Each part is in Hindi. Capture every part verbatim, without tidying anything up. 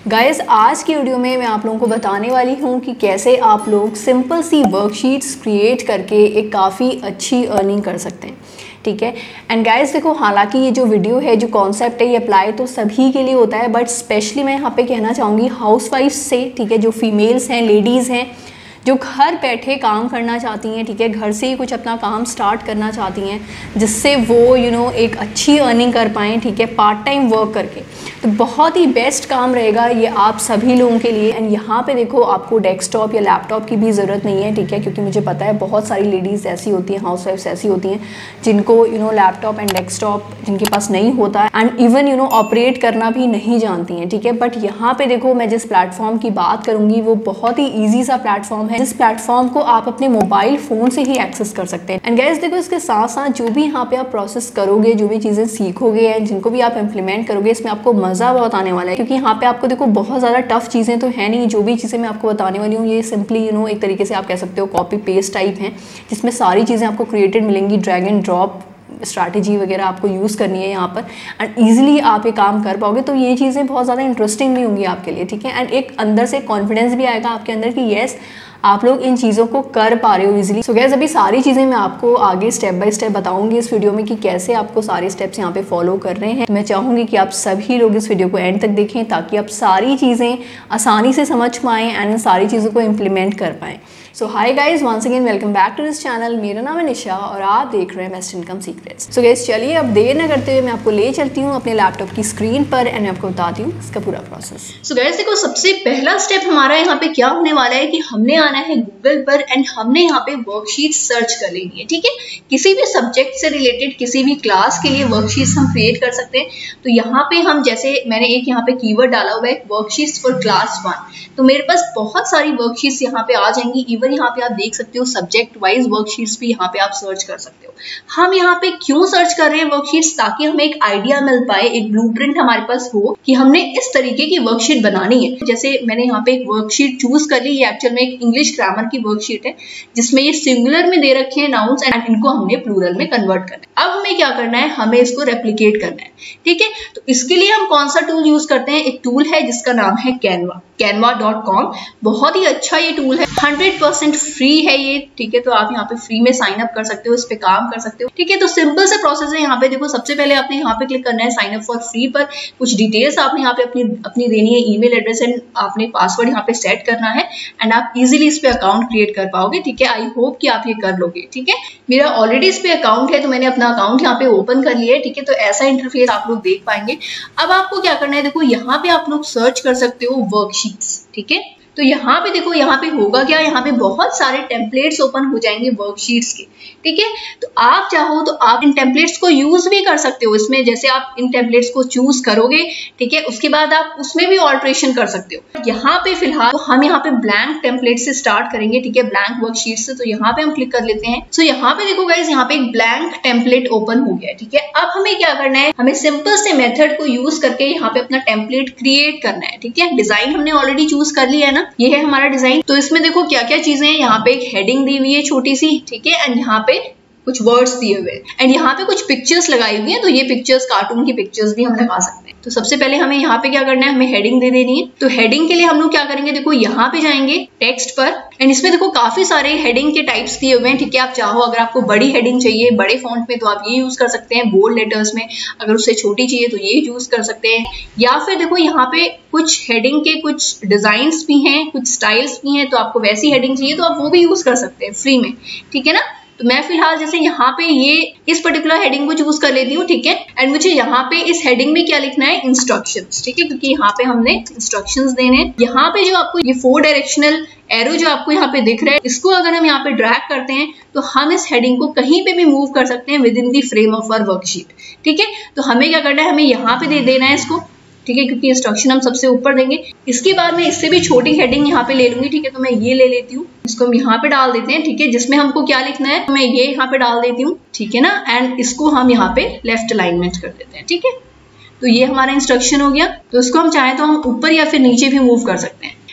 गाइस, आज की वीडियो में मैं आप लोगों को बताने वाली हूँ कि कैसे आप लोग सिंपल सी वर्कशीट्स क्रिएट करके एक काफ़ी अच्छी अर्निंग कर सकते हैं। ठीक है। एंड गाइस देखो, हालांकि ये जो वीडियो है, जो कॉन्सेप्ट है, ये अप्लाई तो सभी के लिए होता है, बट स्पेशली मैं यहाँ पे कहना चाहूँगी हाउसवाइफ से, ठीक है, जो फीमेल्स हैं, लेडीज़ हैं, जो घर बैठे काम करना चाहती हैं, ठीक है, घर से ही कुछ अपना काम स्टार्ट करना चाहती हैं जिससे वो यू you नो know, एक अच्छी अर्निंग कर पाएँ, ठीक है, पार्ट टाइम वर्क करके। तो बहुत ही बेस्ट काम रहेगा ये आप सभी लोगों के लिए। एंड यहाँ पे देखो, आपको डेस्कटॉप या लैपटॉप की भी ज़रूरत नहीं है, ठीक है, क्योंकि मुझे पता है बहुत सारी लेडीज़ ऐसी होती हैं, हाउसवाइफ्स ऐसी होती हैं जिनको you know laptop and desktop जिनके पास नहीं होता है and even you know operate करना भी नहीं जानती हैं, ठीक है। बट यहाँ पे देखो, मैं जिस प्लेटफॉर्म की बात करूँगी वो बहुत ही ईजी सा प्लेटफॉर्म है, जिस प्लेटफॉर्म को आप अपने मोबाइल फ़ोन से ही एक्सेस कर सकते हैं। एंड गाइस देखो, इसके साथ साथ जो भी यहाँ पे आप प्रोसेस करोगे, जो भी चीज़ें सीखोगे एंड जिनको भी आप इम्प्लीमेंट करोगे, इसमें आपको मज़ा बहुत आने वाला है, क्योंकि यहाँ पे आपको देखो बहुत ज़्यादा टफ चीज़ें तो है नहीं। जो भी चीज़ें मैं आपको बताने वाली हूँ ये सिंपली यू नो एक तरीके से आप कह सकते हो कॉपी पेस्ट टाइप हैं, जिसमें सारी चीज़ें आपको क्रिएटेड मिलेंगी। ड्रैग एंड ड्रॉप स्ट्रैटेजी वगैरह आपको यूज़ करनी है यहाँ पर एंड ईजिली आप ये काम कर पाओगे। तो ये चीज़ें बहुत ज़्यादा इंटरेस्टिंग भी होंगी आपके लिए, ठीक है। एंड एक अंदर से कॉन्फिडेंस भी आएगा आपके अंदर कि येस, आप लोग इन चीज़ों को कर पा रहे हो इजीली। सो गैस, अभी सारी चीज़ें मैं आपको आगे स्टेप बाय स्टेप बताऊंगी इस वीडियो में कि कैसे आपको सारे स्टेप्स यहाँ पे फॉलो कर रहे हैं। मैं चाहूँगी कि आप सभी लोग इस वीडियो को एंड तक देखें ताकि आप सारी चीज़ें आसानी से समझ पाएँ एंड सारी चीज़ों को इम्प्लीमेंट कर पाएँ। So hi guys, once again welcome back to this channel. मेरा नाम है निशा और आप देख रहे हैं best income secrets. So guys, चलिए अब देर न करते हुए मैं आपको ले चलती हूँ अपने लैपटॉप की स्क्रीन पर एंड आपको बताती हूँ इसका पूरा प्रोसेस। सो गाइज देखो, सबसे पहला स्टेप हमारा यहाँ पे क्या होने वाला है कि हमने आना है गूगल पर एंड हमने यहाँ पे वर्कशीट सर्च कर लेनी है, ठीक है। किसी भी सब्जेक्ट से रिलेटेड किसी भी क्लास के लिए वर्कशीट्स हम क्रिएट कर सकते हैं। तो यहाँ पे हम, जैसे मैंने एक यहाँ पे कीवर्ड डाला हुआ है वर्कशीट्स फॉर क्लास वन, तो मेरे पास बहुत सारी वर्कशीट्स यहाँ पे आ जाएंगी। इवन यहाँ पे आप देख सकते हो सब्जेक्ट वाइज वर्कशीट्स भी यहाँ पे आप सर्च कर सकते हो। हम यहाँ पे क्यों सर्च कर रहे हैं वर्कशीट्स? ताकि हमें एक आइडिया मिल पाए, एक ब्लूप्रिंट हमारे पास हो कि हमने इस तरीके की वर्कशीट बनानी है। जैसे मैंने यहाँ पे एक वर्कशीट चूज कर ली, ये एक्चुअल में एक इंग्लिश ग्रामर की वर्कशीट है जिसमें ये सिंगुलर में दे रखे हैं नाउन्स एंड इनको हमने प्लूरल में कन्वर्ट करना है। अब हमें क्या करना है, हमें इसको रेप्लिकेट करना है, ठीक है। तो इसके लिए हम कौन सा टूल यूज करते हैं? एक टूल है जिसका नाम है कैनवा, कैनवा डॉट कॉम। बहुत ही अच्छा ये टूल है, हंड्रेड परसेंट फ्री है ये, ठीक है। तो आप यहाँ पे फ्री में साइन अप कर सकते हो, इस पे काम कर सकते हो, ठीक है। तो सिंपल से प्रोसेस है। यहाँ पे देखो, सबसे पहले आपने यहाँ पे क्लिक करना है साइन अप फॉर फ्री पर। कुछ डिटेल्स आपने यहाँ पे अपनी अपनी देनी है, ईमेल एड्रेस एंड आपने पासवर्ड यहाँ पे सेट करना है एंड आप इजीली इस पे अकाउंट क्रिएट कर पाओगे, ठीक है। आई होप कि आप ये कर लोगे, ठीक है। मेरा ऑलरेडी इस पे अकाउंट है तो मैंने अपना अकाउंट यहाँ पे ओपन कर लिया है, ठीक है। तो ऐसा इंटरफेस आप लोग देख पाएंगे। अब आपको क्या करना है, देखो यहाँ पे आप लोग सर्च कर सकते हो वर्कशीट्स, ठीक है। तो यहाँ पे देखो, यहाँ पे होगा क्या, यहाँ पे बहुत सारे टेम्पलेट्स ओपन हो जाएंगे वर्कशीट्स के, ठीक है। तो आप चाहो तो आप इन टेम्पलेट्स को यूज भी कर सकते हो इसमें। जैसे आप इन टेम्पलेट्स को चूज करोगे, ठीक है, उसके बाद आप उसमें भी ऑल्ट्रेशन कर सकते हो। यहाँ पे फिलहाल तो हम यहाँ पे ब्लैंक टेम्पलेट से स्टार्ट करेंगे, ठीक है, ब्लैंक वर्कशीट से। तो यहाँ पे हम क्लिक कर लेते हैं। सो यहाँ पे देखो गाइज, यहाँ पे एक ब्लैंक टेम्पलेट ओपन हो गया है, ठीक है। अब हमें क्या करना है, हमें सिंपल से मेथड को यूज करके यहाँ पे अपना टेम्पलेट क्रिएट करना है, ठीक है। डिजाइन हमने ऑलरेडी चूज कर लिया है ना, ये है हमारा डिजाइन। तो इसमें देखो क्या क्या चीजें हैं, यहाँ पे एक हेडिंग दी हुई है छोटी सी, ठीक है, एंड यहाँ पे कुछ वर्ड्स दिए हुए हैं एंड यहाँ पे कुछ पिक्चर्स लगाई हुई हैं। तो ये पिक्चर्स कार्टून की पिक्चर्स भी हम लगा सकते हैं। तो सबसे पहले हमें यहाँ पे क्या करना है, हमें हेडिंग दे देनी है। तो हेडिंग के लिए हम लोग क्या करेंगे, देखो यहाँ पे जाएंगे टेक्स्ट पर एंड इसमें देखो काफी सारे हेडिंग के टाइप्स दिए हुए हैं, ठीक है। आप चाहो, अगर आपको बड़ी हेडिंग चाहिए बड़े फॉन्ट में तो आप ये यूज कर सकते हैं, बोल्ड लेटर्स में। अगर उससे छोटी चाहिए तो ये यूज कर सकते हैं। या फिर देखो यहाँ पे कुछ हेडिंग के कुछ डिजाइन्स भी हैं, कुछ स्टाइल्स भी हैं। तो आपको वैसी हेडिंग चाहिए तो आप वो भी यूज कर सकते हैं फ्री में, ठीक है ना। तो मैं फिलहाल जैसे यहाँ पे ये इस पर्टिकुलर हेडिंग को चूज कर लेती हूँ, ठीक है। एंड मुझे यहाँ पे इस हेडिंग में क्या लिखना है, इंस्ट्रक्शंस, ठीक है, क्योंकि यहाँ पे हमने इंस्ट्रक्शंस देने हैं। यहाँ पे जो आपको ये फोर डायरेक्शनल एरो जो आपको यहाँ पे दिख रहा है, इसको अगर हम यहाँ पे ड्रैग करते हैं तो हम इस हेडिंग को कहीं पे भी मूव कर सकते हैं within the frame of our worksheet, ठीक है। तो हमें क्या करना है, हमें यहाँ पे दे देना है इसको, ठीक है, क्योंकि इंस्ट्रक्शन हम सबसे ऊपर देंगे। इसके बाद मैं इससे भी छोटी हेडिंग यहाँ पे ले लूंगी, ठीक है। तो मैं ये ले लेती हूँ, इसको हम यहाँ पे डाल देते हैं, ठीक है, जिसमें हमको क्या लिखना है तो मैं ये यहाँ पे डाल देती हूँ, ठीक है ना। एंड इसको हम यहाँ पे लेफ्ट अलाइनमेंट कर देते हैं, ठीक है। तो ये हमारा इंस्ट्रक्शन हो गया। तो इसको हम चाहें तो हम ऊपर या फिर नीचे भी मूव कर सकते हैं।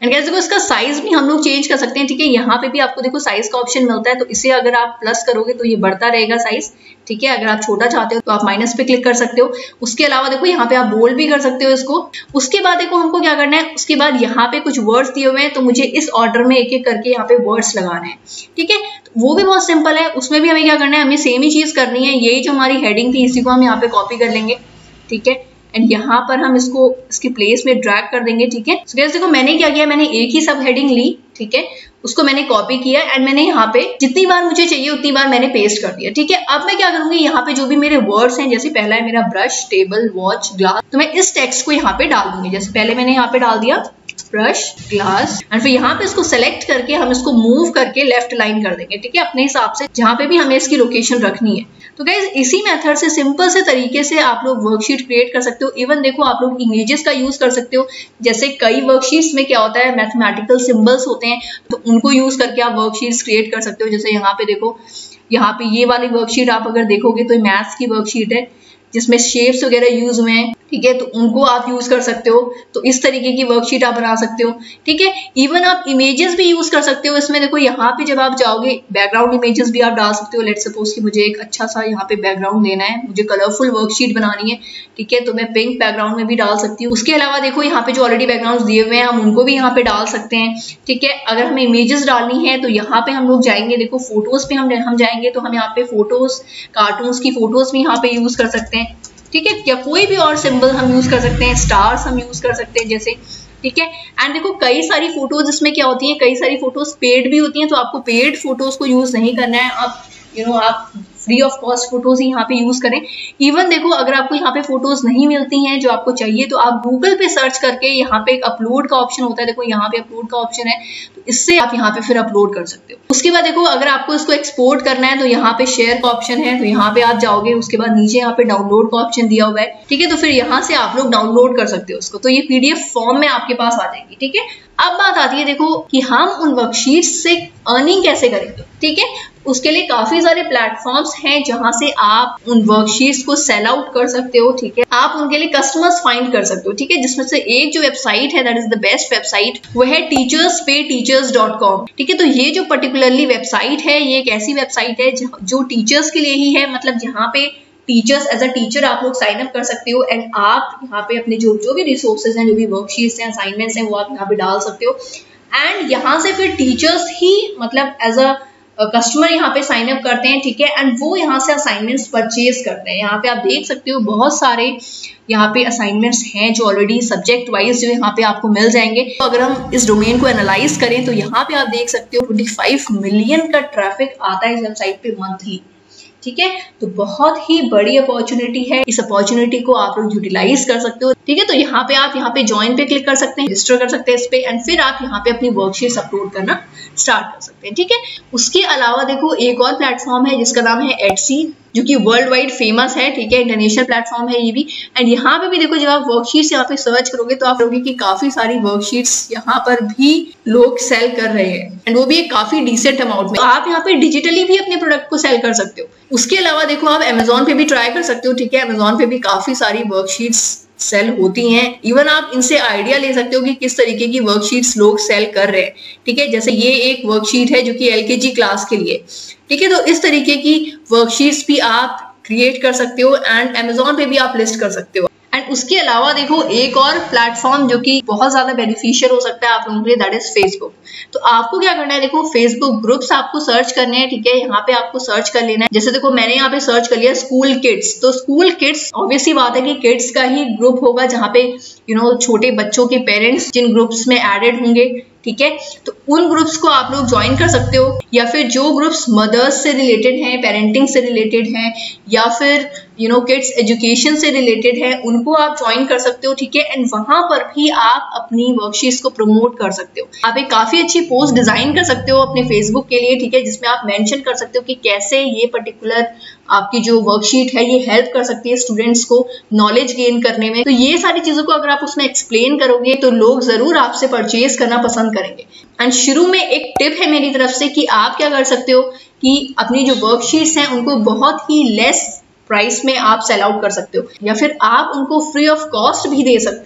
एंड गाइस देखो इसका साइज भी हम लोग चेंज कर सकते हैं, ठीक है। यहाँ पे भी आपको देखो साइज का ऑप्शन मिलता है, तो इसे अगर आप प्लस करोगे तो ये बढ़ता रहेगा साइज, ठीक है। अगर आप छोटा चाहते हो तो आप माइनस पे क्लिक कर सकते हो। उसके अलावा देखो यहाँ पे आप बोल्ड भी कर सकते हो इसको। उसके बाद देखो हमको क्या करना है, उसके बाद यहाँ पे कुछ वर्ड्स दिए हुए हैं, तो मुझे इस ऑर्डर में एक एक करके यहाँ पे वर्ड्स लगाने हैं, ठीक है। वो भी बहुत सिंपल है, उसमें भी हमें क्या करना है, हमें सेम ही चीज करनी है। यही जो हमारी हेडिंग थी इसी को हम यहाँ पे कॉपी कर लेंगे, ठीक है। एंड यहाँ पर हम इसको इसकी प्लेस में ड्रैग कर देंगे, ठीक है। so देखो मैंने क्या किया, मैंने एक ही सब हेडिंग ली, ठीक है, उसको मैंने कॉपी किया एंड मैंने यहाँ पे जितनी बार मुझे चाहिए उतनी बार मैंने पेस्ट कर दिया, ठीक है। अब मैं क्या करूंगी, यहाँ पे जो भी मेरे वर्ड्स हैं, जैसे पहला है मेरा ब्रश, टेबल, वॉच, ग्लास, तो मैं इस टेक्स्ट को यहाँ पे डाल दूंगी। जैसे पहले मैंने यहाँ पे डाल दिया ब्रश, ग्लास, एंड फिर यहाँ पे इसको सेलेक्ट करके हम इसको मूव करके लेफ्ट लाइन कर देंगे, ठीक है, अपने हिसाब से जहाँ पे भी हमें इसकी लोकेशन रखनी है। तो गाइज इसी मेथड से सिंपल से तरीके से आप लोग वर्कशीट क्रिएट कर सकते हो। इवन देखो आप लोग इमेजेस का यूज कर सकते हो, जैसे कई वर्कशीट्स में क्या होता है, मैथमेटिकल सिंबल्स होते हैं, तो उनको यूज करके आप वर्कशीट्स क्रिएट कर सकते हो। जैसे यहाँ पे देखो, यहाँ पे ये वाली वर्कशीट आप अगर देखोगे तो मैथ्स की वर्कशीट है जिसमें शेप्स वगैरह यूज हुए हैं, ठीक है, तो उनको आप यूज कर सकते हो। तो इस तरीके की वर्कशीट आप बना सकते हो, ठीक है। इवन आप इमेजेस भी यूज कर सकते हो इसमें। देखो यहाँ पे जब आप जाओगे बैकग्राउंड इमेजेस भी आप डाल सकते हो। लेट सपोज कि मुझे एक अच्छा सा यहाँ पे बैकग्राउंड लेना है, मुझे कलरफुल वर्कशीट बनानी है, ठीक है, तो मैं पिंक बैकग्राउंड में भी डाल सकती हूँ। उसके अलावा देखो यहाँ पे जो ऑलरेडी बैकग्राउंड दिए हुए हैं हम उनको भी यहाँ पे डाल सकते हैं, ठीक है। अगर हमें इमेजेस डालनी है तो यहाँ पे हम लोग जाएंगे, देखो फोटोज पे हम हम जाएंगे तो हम यहाँ पे फोटोज, कार्टून्स की फोटोज भी यहाँ पे यूज कर सकते हैं, ठीक है, या कोई भी और सिंबल हम यूज कर सकते हैं, स्टार्स हम यूज कर सकते हैं जैसे, ठीक है। एंड देखो कई सारी फोटोज इसमें क्या होती हैं, कई सारी फोटोज पेड भी होती हैं, तो आपको पेड फोटोज को यूज नहीं करना है। आप यू नो आप फ्री ऑफ कॉस्ट फोटोज ही यहाँ पे यूज करें। इवन देखो अगर आपको यहाँ पे फोटोज नहीं मिलती हैं जो आपको चाहिए, तो आप गूगल पे सर्च करके यहाँ पे एक अपलोड का ऑप्शन होता है, देखो यहाँ पे अपलोड का ऑप्शन है, तो इससे आप यहाँ पे फिर अपलोड कर सकते हो। उसके बाद देखो अगर आपको इसको एक्सपोर्ट करना है तो यहाँ पे शेयर का ऑप्शन है, तो यहाँ पे आप जाओगे, उसके बाद नीचे यहाँ पे डाउनलोड का ऑप्शन दिया हुआ है, ठीक है, तो फिर यहाँ से आप लोग डाउनलोड कर सकते हो उसको, तो ये पीडीएफ फॉर्म में आपके पास आ जाएगी, ठीक है। अब बात आती है देखो कि हम उन वर्कशीट से अर्निंग कैसे करेंगे, ठीक है। उसके लिए काफी सारे प्लेटफॉर्म्स हैं जहां से आप उन वर्कशीट्स को सेल आउट कर सकते हो, ठीक है। आप उनके लिए कस्टमर्स फाइंड कर सकते हो, ठीक है, जिसमें से एक जो वेबसाइट है that is the best website, वो है टीचर्स पे टीचर्स डॉट कॉम, ठीक है। तो ये जो पर्टिकुलरली वेबसाइट है, ये एक ऐसी वेबसाइट है जो टीचर्स के लिए ही है, मतलब जहाँ पे टीचर्स एज अ टीचर आप लोग साइन अप कर सकते हो एंड आप यहाँ पे अपने जो जो भी रिसोर्सेज हैं, जो भी वर्कशीट्स हैं, असाइनमेंट्स हैं, वो आप यहाँ पे डाल सकते हो। एंड यहाँ से फिर टीचर्स ही मतलब एज अ कस्टमर यहाँ पे साइन अप करते हैं, ठीक है, एंड वो यहाँ से असाइनमेंट्स परचेज करते हैं। यहाँ पे आप देख सकते हो बहुत सारे यहाँ पे असाइनमेंट्स हैं जो ऑलरेडी सब्जेक्ट वाइज जो यहाँ पे आपको मिल जाएंगे। तो अगर हम इस डोमेन को एनालाइज करें तो यहाँ पे आप देख सकते हो पच्चीस मिलियन का ट्रैफिक आता है इस वेबसाइट पे मंथली, ठीक है। तो बहुत ही बड़ी अपॉर्चुनिटी है, इस अपॉर्चुनिटी को आप लोग यूटिलाइज कर सकते हो, ठीक है। तो यहाँ पे आप यहाँ पे ज्वाइन पे क्लिक कर सकते हैं, रजिस्टर कर सकते हैं इस पे, एंड फिर आप यहाँ पे अपनी वर्कशीट्स अपलोड करना स्टार्ट कर सकते हैं, ठीक है। उसके अलावा देखो एक और प्लेटफॉर्म है जिसका नाम है एडसी, जो कि वर्ल्ड वाइड फेमस है, ठीक है, इंटरनेशनल प्लेटफॉर्म है ये भी। एंड यहाँ पे भी देखो जब आप वर्कशीट्स यहाँ पे सर्च करोगे तो आप लोगे कि काफी सारी वर्कशीट्स यहाँ पर भी लोग सेल कर रहे हैं, एंड वो भी एक काफी डिसेंट अमाउंट में। तो आप यहाँ पे डिजिटली भी अपने प्रोडक्ट को सेल कर सकते हो। उसके अलावा देखो आप अमेजोन पे भी ट्राई कर सकते हो, ठीक है, अमेजोन पे भी काफी सारी वर्कशीट्स सेल होती हैं। इवन आप इनसे आइडिया ले सकते हो कि किस तरीके की वर्कशीट्स लोग सेल कर रहे हैं, ठीक है। जैसे ये एक वर्कशीट है जो कि एलकेजी क्लास के लिए, ठीक है, तो इस तरीके की वर्कशीट्स भी आप क्रिएट कर सकते हो एंड अमेजोन पे भी आप लिस्ट कर सकते हो। एंड उसके अलावा देखो एक और प्लेटफॉर्म जो कि बहुत ज्यादा बेनिफिशियल हो सकता है आप लोगों के लिए, दैट इज फेसबुक। तो आपको क्या करना है, देखो फेसबुक ग्रुप्स आपको सर्च करने हैं, ठीक है, यहाँ पे आपको सर्च कर लेना है। जैसे देखो मैंने यहाँ पे सर्च कर लिया स्कूल किड्स, तो स्कूल किड्स ऑब्वियसली बात है कि किड्स का ही ग्रुप होगा जहाँ पे यू नो छोटे बच्चों के पेरेंट्स जिन ग्रुप्स में एडेड होंगे, ठीक है, तो उन ग्रुप्स को आप लोग ज्वाइन कर सकते हो। या फिर जो ग्रुप्स मदर्स से रिलेटेड हैं, पेरेंटिंग से रिलेटेड हैं, या फिर यू नो किड्स एजुकेशन से रिलेटेड है, उनको आप ज्वाइन कर सकते हो, ठीक है। एंड वहां पर भी आप अपनी वर्कशीट्स को प्रमोट कर सकते हो। आप एक काफी अच्छी पोस्ट डिजाइन कर सकते हो अपने फेसबुक के लिए, ठीक है, जिसमें आप मेंशन कर सकते हो कि कैसे ये पर्टिकुलर आपकी जो वर्कशीट है ये हेल्प कर सकती है स्टूडेंट्स को नॉलेज गेन करने में। तो ये सारी चीजों को अगर आप उसमें एक्सप्लेन करोगे तो लोग जरूर आपसे परचेज करना पसंद करेंगे। एंड शुरू में एक टिप है मेरी तरफ से कि आप क्या कर सकते हो कि अपनी जो वर्कशीट्स हैं उनको बहुत ही लेस प्राइस में आप सेल आउट कर सकते हो, या फिर आप उनको फ्री ऑफ कॉस्ट भी दे सकते हो,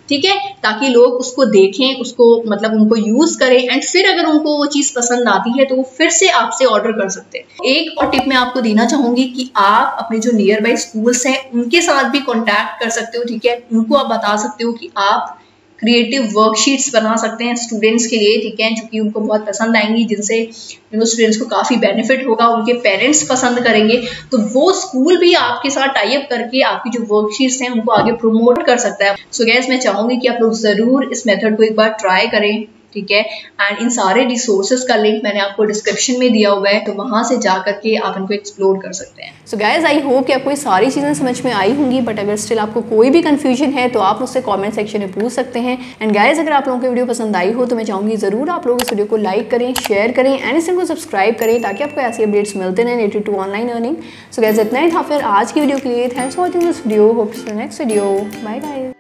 ठीक है, ताकि लोग उसको देखें, उसको मतलब उनको यूज करें एंड फिर अगर उनको वो चीज पसंद आती है तो वो फिर से आपसे ऑर्डर कर सकते हैं। एक और टिप मैं आपको देना चाहूंगी कि आप अपने जो नियर बाई स्कूल्स हैं उनके साथ भी कॉन्टैक्ट कर सकते हो, ठीक है, उनको आप बता सकते हो कि आप क्रिएटिव वर्कशीट्स बना सकते हैं स्टूडेंट्स के लिए, ठीक है, जो कि उनको बहुत पसंद आएंगी, जिनसे यू नो स्टूडेंट्स को काफी बेनिफिट होगा, उनके पेरेंट्स पसंद करेंगे, तो वो स्कूल भी आपके साथ टाई अप करके आपकी जो वर्कशीट्स हैं उनको आगे प्रमोट कर सकता है। सो गैस मैं चाहूंगी कि आप लोग जरूर इस मेथड को एक बार ट्राई करें, ठीक है, एंड इन सारे रिसोर्सेज का लिंक मैंने आपको डिस्क्रिप्शन में दिया हुआ है, तो वहां से जा करके आप इनको एक्सप्लोर कर सकते हैं। सो गाइज आई होप कि आपको ये सारी चीज़ें समझ में आई होंगी, बट अगर स्टिल आपको कोई भी कंफ्यूजन है तो आप मुझसे कमेंट सेक्शन में पूछ सकते हैं। एंड गाइज अगर आप लोगों को वीडियो पसंद आई हो तो मैं चाहूँगी ज़रूर आप लोग इस वीडियो को लाइक करें, शेयर करें एंड इस को सब्सक्राइब करें ताकि आपको ऐसी अपडेट्स मिलते रहें related to online earning. So guys इतना ही था फिर आज की वीडियो के लिए। Thanks for watching this video, hope to see you next video, bye bye.